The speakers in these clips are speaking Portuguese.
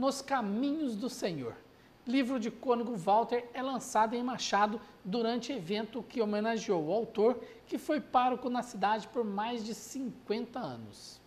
Nos Caminhos do Senhor. Livro de Cônego Walter é lançado em Machado durante evento que homenageou o autor, que foi pároco na cidade por mais de 50 anos.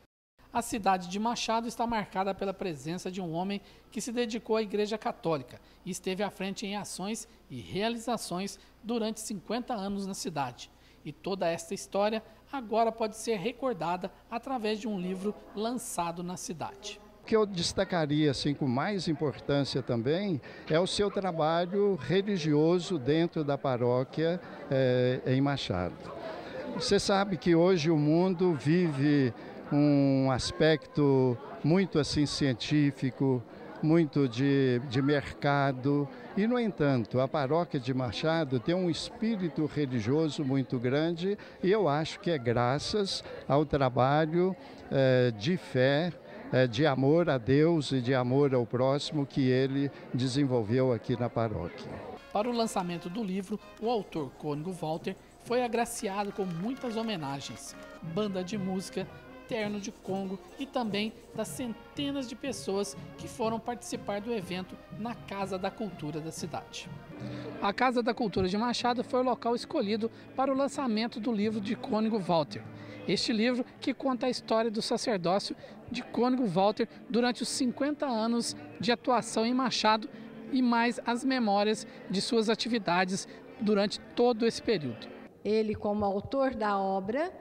A cidade de Machado está marcada pela presença de um homem que se dedicou à Igreja Católica e esteve à frente em ações e realizações durante 50 anos na cidade. E toda esta história agora pode ser recordada através de um livro lançado na cidade. O que eu destacaria assim, com mais importância também é o seu trabalho religioso dentro da paróquia em Machado. Você sabe que hoje o mundo vive um aspecto muito assim científico, muito de mercado e, no entanto, a paróquia de Machado tem um espírito religioso muito grande e eu acho que é graças ao trabalho de fé, de amor a Deus e de amor ao próximo que ele desenvolveu aqui na paróquia. Para o lançamento do livro, o autor Cônego Walter foi agraciado com muitas homenagens, banda de música, terno de Congo e também das centenas de pessoas que foram participar do evento na Casa da Cultura da cidade. A Casa da Cultura de Machado foi o local escolhido para o lançamento do livro de Cônego Walter. Este livro que conta a história do sacerdócio de Cônego Walter durante os 50 anos de atuação em Machado e mais as memórias de suas atividades durante todo esse período. Ele, como autor da obra,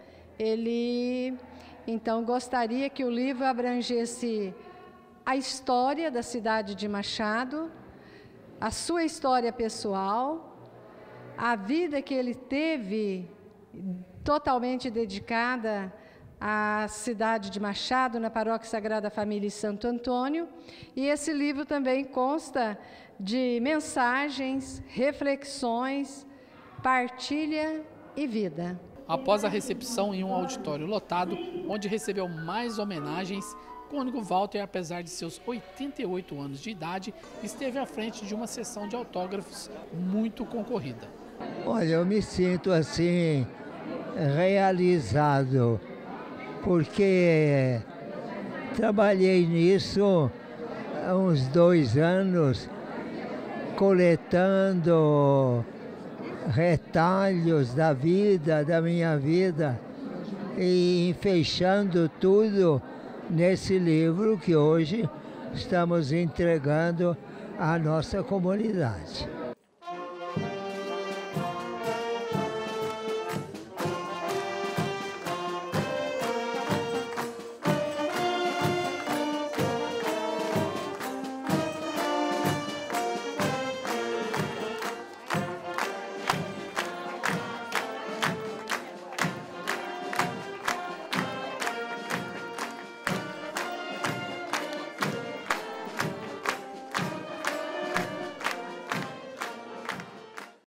ele então gostaria que o livro abrangesse a história da cidade de Machado, a sua história pessoal, a vida que ele teve totalmente dedicada à cidade de Machado, na Paróquia Sagrada Família e Santo Antônio. E esse livro também consta de mensagens, reflexões, partilha e vida. Após a recepção em um auditório lotado, onde recebeu mais homenagens, Cônego Walter, apesar de seus 88 anos de idade, esteve à frente de uma sessão de autógrafos muito concorrida. Olha, eu me sinto assim realizado, porque trabalhei nisso há uns 2 anos, coletando retalhos da vida, da minha vida, e fechando tudo nesse livro que hoje estamos entregando à nossa comunidade.